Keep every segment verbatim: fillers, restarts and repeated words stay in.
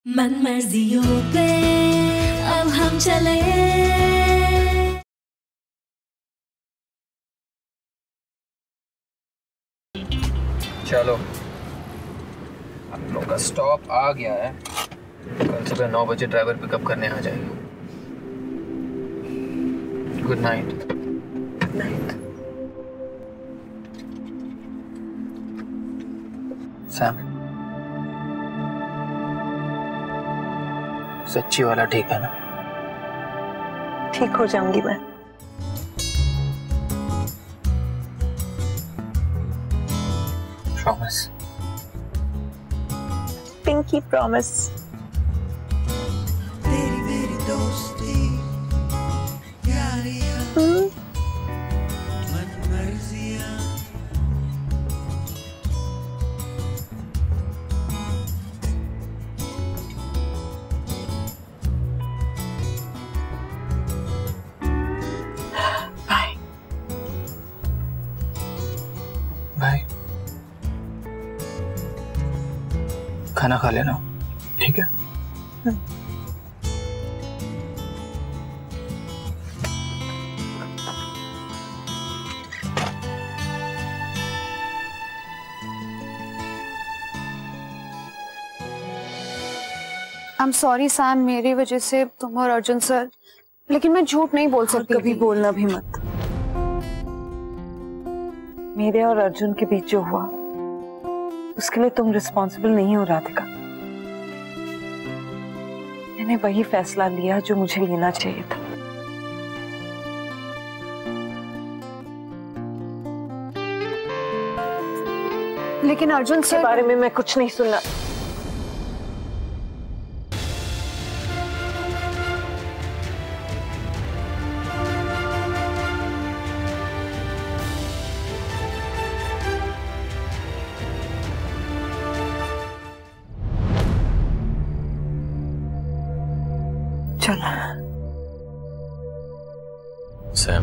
मन मर्जियों पे अब हम चले। चलो, आप लोगों का स्टॉप आ गया है। कल सुबह नौ बजे ड्राइवर पिकअप करने आ जाएगा। Good night. Good night. Sam, सच्ची वाला ठीक है ना? ठीक हो जाऊंगी मैं। प्रॉमिस। Pinky promise. तेरी मेरी दोस्ती यारियां मन मर्जियां। Bye bye. खाना खा लेना, ठीक है? आई एम सॉरी सैम, मेरी वजह से तुम और अर्जुन सर, लेकिन मैं झूठ नहीं बोल सकती। कभी बोलना भी मत। मेरे और अर्जुन के बीच जो हुआ उसके लिए तुम रिस्पॉन्सिबल नहीं हो राधिका। मैंने वही फैसला लिया जो मुझे लेना चाहिए था। लेकिन अर्जुन सर के बारे में मैं कुछ नहीं सुनना। चलो सैम,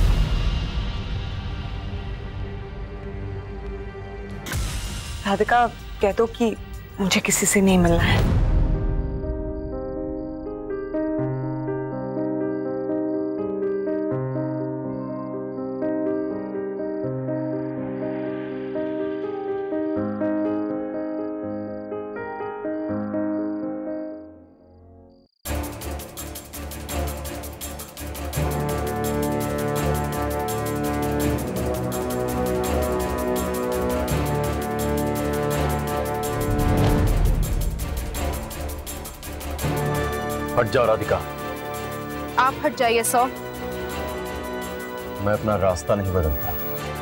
राधिका कह दो कि मुझे किसी से नहीं मिलना है। हट जाओ राधिका। आप हट जाइए सौ। मैं अपना रास्ता नहीं बदलता।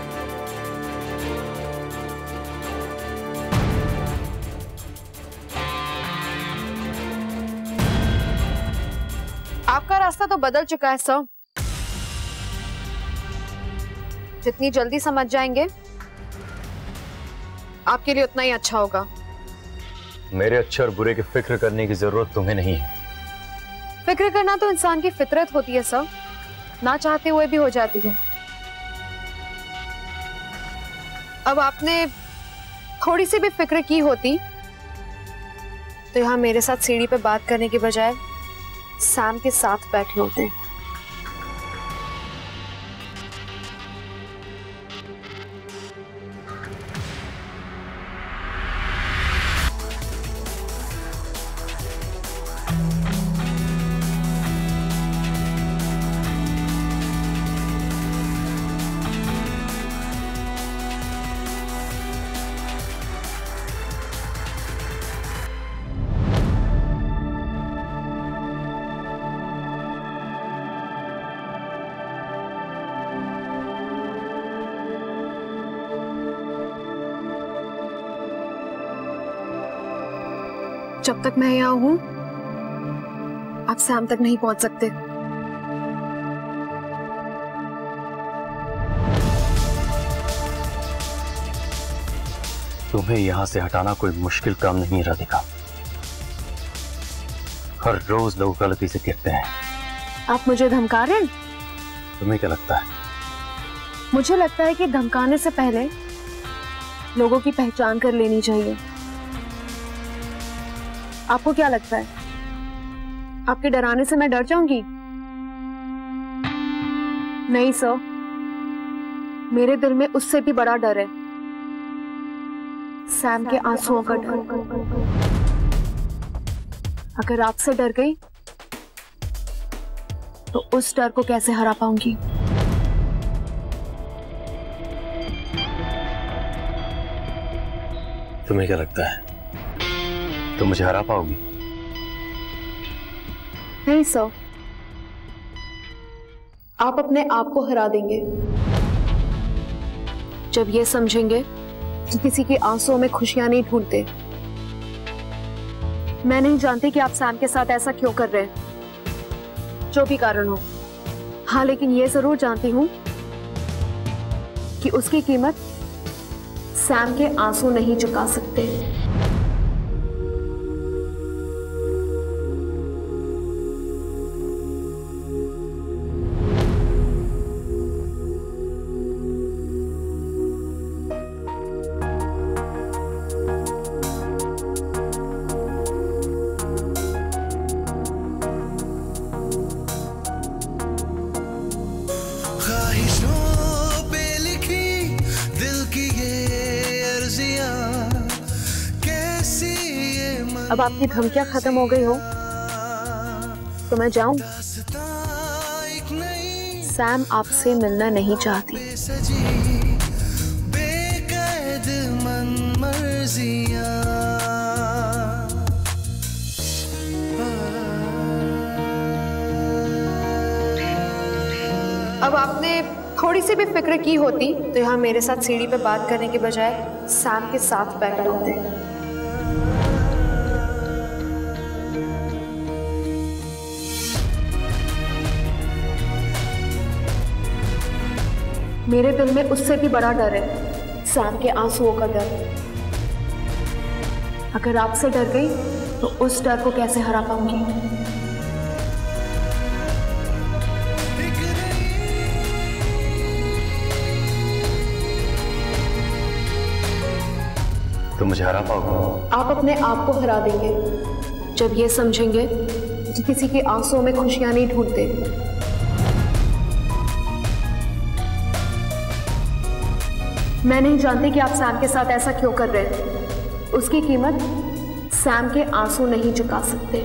आपका रास्ता तो बदल चुका है सर। जितनी जल्दी समझ जाएंगे आपके लिए उतना ही अच्छा होगा। मेरे अच्छे और बुरे की फिक्र करने की जरूरत तुम्हें नहीं है। फिक्र करना तो इंसान की फितरत होती है सर, ना चाहते हुए भी हो जाती है। अब आपने थोड़ी सी भी फिक्र की होती तो यहाँ मेरे साथ सीढ़ी पे बात करने के बजाय सैम के साथ बैठे होते। जब तक मैं यहाँ हूं आप सैम तक नहीं पहुंच सकते। तुम्हें यहां से हटाना कोई मुश्किल काम नहीं राधिका। हर रोज लोग गलती से गिरते हैं। आप मुझे धमका रहे हैं? तुम्हें क्या लगता है? मुझे लगता है कि धमकाने से पहले लोगों की पहचान कर लेनी चाहिए। आपको क्या लगता है आपके डराने से मैं डर जाऊंगी? नहीं सर, मेरे दिल में उससे भी बड़ा डर है, सैम के आंसुओं का डर। अगर आपसे डर गई तो उस डर को कैसे हरा पाऊंगी? तुम्हें क्या लगता है तुम मुझे हरा पाओगी? नहीं सर, आप अपने आप को हरा देंगे जब ये समझेंगे कि किसी के आंसुओं में खुशियां नहीं ढूंढते। मैं नहीं जानती कि आप सैम के साथ ऐसा क्यों कर रहे हैं, जो भी कारण हो। हाँ, लेकिन ये जरूर जानती हूं कि उसकी कीमत सैम के आंसू नहीं चुका सकते। अब आपकी धमकियां खत्म हो गई हो तो मैं जाऊं? सैम आपसे मिलना नहीं चाहती। अब आपने थोड़ी सी भी फिक्र की होती तो यहाँ मेरे साथ सीढ़ी पे बात करने के बजाय सैम के साथ बैठे होते। मेरे दिल में उससे भी बड़ा डर है, सैम के आंसुओं का डर। अगर आपसे डर गई तो उस डर को कैसे हरा पाऊंगी? तुम मुझे हरा पाओगे? आप अपने आप को हरा देंगे जब ये समझेंगे कि किसी के आंसुओं में खुशियां नहीं ढूंढते। मैं नहीं जानती कि आप सैम के साथ ऐसा क्यों कर रहे हैं। उसकी कीमत सैम के आंसू नहीं चुका सकते।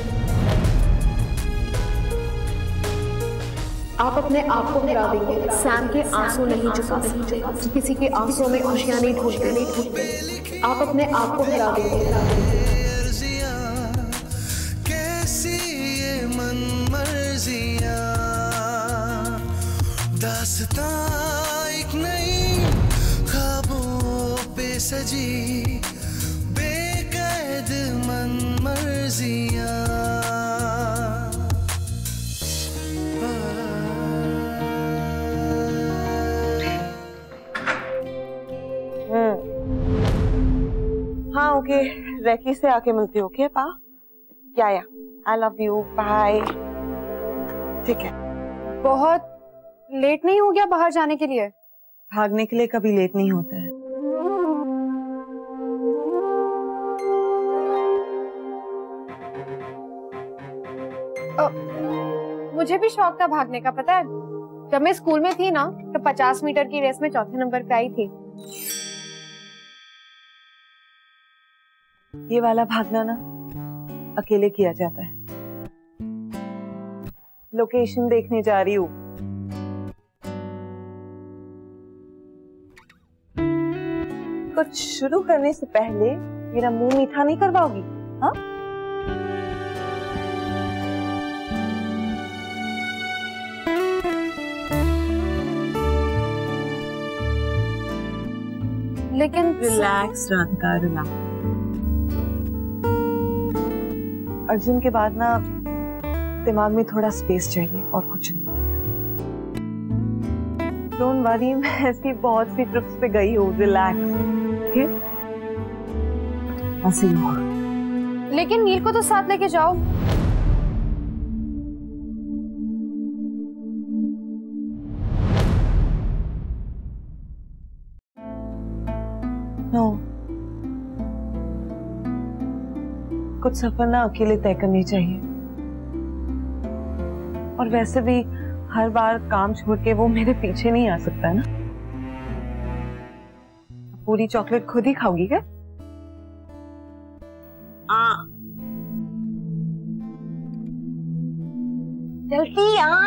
आप अपने आप को हरा देंगे, सैम के आंसू नहीं चुका सकते। किसी के आंसुओं में खुशियां नहीं ढूंढते नहीं ढूंढते आप अपने आप को हरा देंगे। कैसी ये मन मर्जियां, दास्तां एक नई ख्वाबों पे सजी, बेकैद मन मर्जियां। हाँ ओके, रैकी से आके मिलती हो क्या? पा या या आई लव यू, बाय। ठीक है। बहुत लेट नहीं हो गया बाहर जाने के लिए? भागने के लिए कभी लेट नहीं होता है। आ, मुझे भी शौक था भागने का, पता है। जब मैं स्कूल में थी ना तो पचास मीटर की रेस में चौथे नंबर पे आई थी। ये वाला भागना ना अकेले किया जाता है। लोकेशन देखने जा रही हूँ। कुछ शुरू करने से पहले मेरा मुंह मीठा नहीं करवाओगी? हाँ? लेकिन रिलैक्स राधिका, रिलैक्स। अर्जुन के बाद ना दिमाग में थोड़ा स्पेस चाहिए और कुछ नहीं। डोंट वरी, मैं ऐसी बहुत सी ट्रिप्स पे गई हूँ। Relax, okay? ऐसे ही हो। लेकिन नील को तो साथ लेके जाओ। नो, कुछ सफर ना अकेले तय करनी चाहिए। और वैसे भी हर बार काम छोड़ के वो मेरे पीछे नहीं आ सकता है ना। पूरी चॉकलेट खुद ही खाओगी क्या? आ जल्दी आ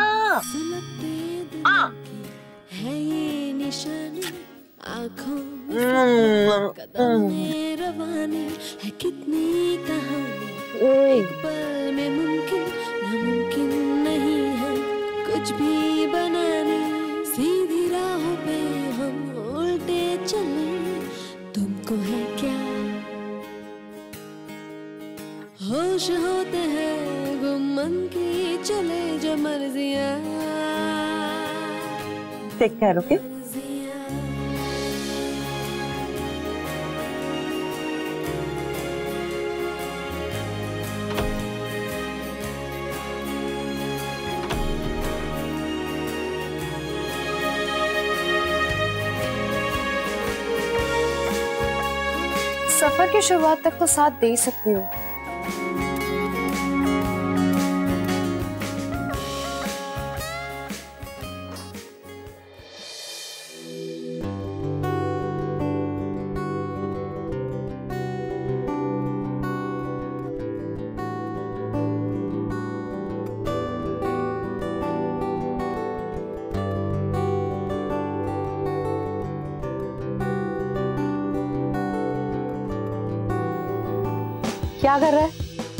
आ है ये निशानी आँखों में कदम में रवानी है कितनी कहानी एक पल में मुमकिन नामुमकिन नहीं है कुछ भी बनाने सीधी राहों पे हम उल्टे चले तुमको है क्या होश होते हैं गुम्मन की चले जो मर्जियाँ टेक केयर ओके। सफर की शुरुआत तक तो साथ दे ही सकती हूँ। क्या कर रहा है?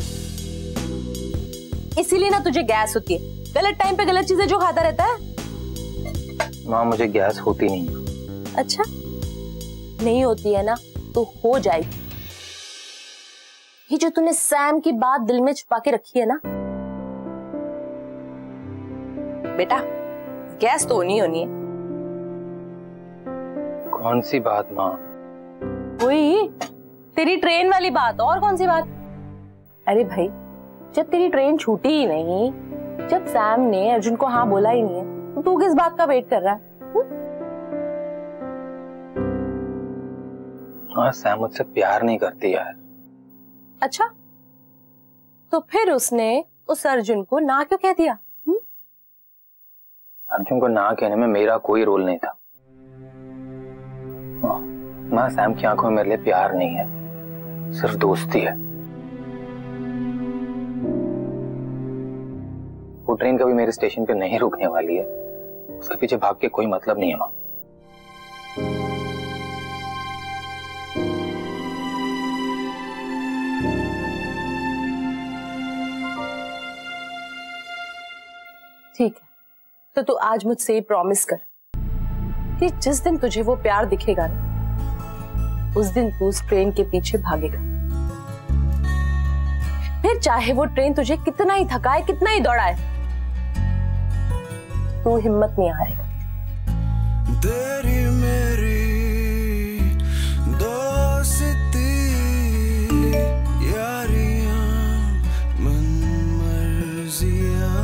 इसीलिए ना तुझे गैस होती है, गलत टाइम पे गलत चीजें जो खाता रहता है। माँ मुझे गैस होती नहीं। अच्छा नहीं होती है ना तो हो जाएगी। ये जो तूने सैम की बात दिल में छुपा के रखी है ना बेटा, गैस तो होनी होनी है। कौन सी बात माँ? वही तेरी ट्रेन वाली बात। और कौन सी बात? अरे भाई जब तेरी ट्रेन छूटी ही नहीं, जब सैम ने अर्जुन को हाँ बोला ही नहीं है, तो तू किस बात का वेट कर रहा है? हाँ सैम मुझसे प्यार नहीं करती यार। अच्छा तो फिर उसने उस अर्जुन को ना क्यों कह दिया? हुँ? अर्जुन को ना कहने में मेरा कोई रोल नहीं था। माँ सैम की आंखों में मेरे लिए प्यार नहीं है, सिर्फ दोस्ती है। वो ट्रेन कभी मेरे स्टेशन पे नहीं रुकने वाली है, उसके पीछे भाग के कोई मतलब नहीं है माँ। ठीक है तो तू आज मुझसे प्रॉमिस कर कि जिस दिन तुझे वो प्यार दिखेगा ना उस दिन तू उस ट्रेन के पीछे भागेगा। फिर चाहे वो ट्रेन तुझे कितना ही थकाए, कितना ही दौड़ाए, तू हिम्मत नहीं हारेगा। तेरी मेरी दोस्ती यारियां मन मर्जियां।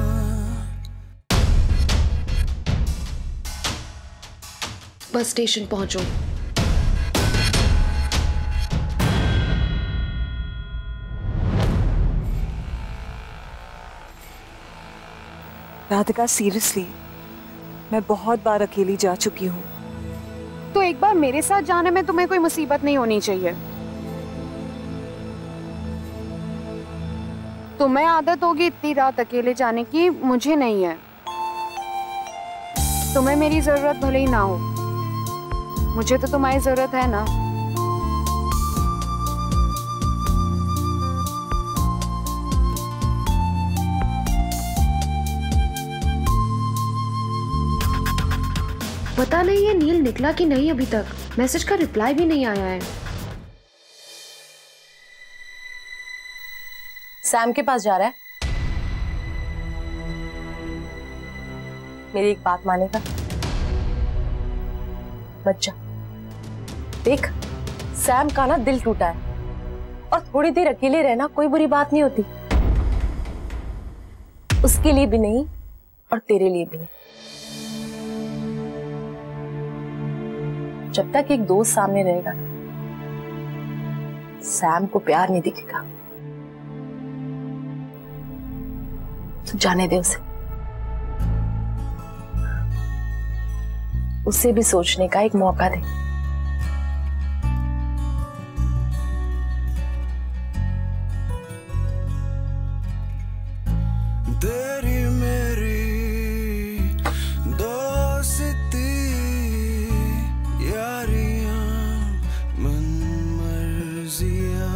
बस स्टेशन पहुंचो। राधिका सीरियसली मैं बहुत बार अकेली जा चुकी हूँ। तो एक बार मेरे साथ जाने में तुम्हें कोई मुसीबत नहीं होनी चाहिए। तुम्हें आदत होगी इतनी रात अकेले जाने की, मुझे नहीं है। तुम्हें मेरी जरूरत भले ही ना हो, मुझे तो तुम्हारी जरूरत है ना। पता नहीं ये नील निकला कि नहीं, अभी तक मैसेज का रिप्लाई भी नहीं आया है। सैम के पास जा रहा है। मेरी एक बात मानेगा? बच्चा देख, सैम का ना दिल टूटा है और थोड़ी देर अकेले रहना कोई बुरी बात नहीं होती, उसके लिए भी नहीं और तेरे लिए भी नहीं। जब तक एक दोस्त सामने रहेगा सैम को प्यार नहीं दिखेगा। तो जाने दे उसे। उसे भी सोचने का एक मौका दे। तेरी मेरी दोस्ती यारियां मन मर्जियां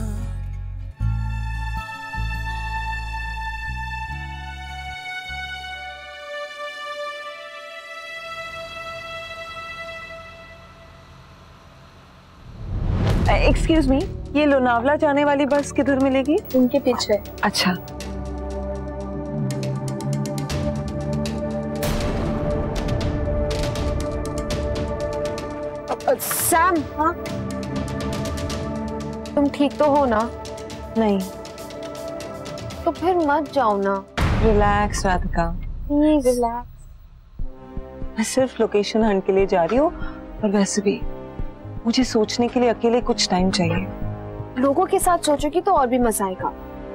एक्सक्यूज मी, ये लोनावला जाने वाली बस किधर मिलेगी? उनके पीछे। अच्छा। सैम, हाँ? तुम ठीक तो हो ना? नहीं। तो फिर मत जाओ ना। Relax Radhika, please relax. मैं सिर्फ लोकेशन हंट के लिए जा रही हूँ, और वैसे भी मुझे सोचने के लिए अकेले कुछ टाइम चाहिए। लोगों के साथ सोचोगी तो और भी मजा आएगा।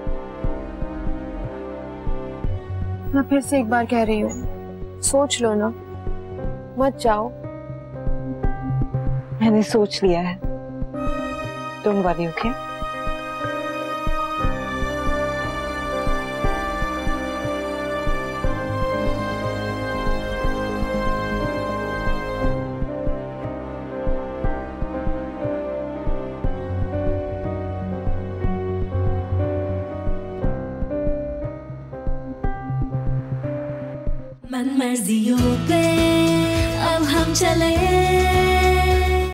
मैं फिर से एक बार कह रही हूँ, सोच लो ना, मत जाओ। मैंने सोच लिया है। Don't worry, okay? मन मर्जियों पे अब हम चले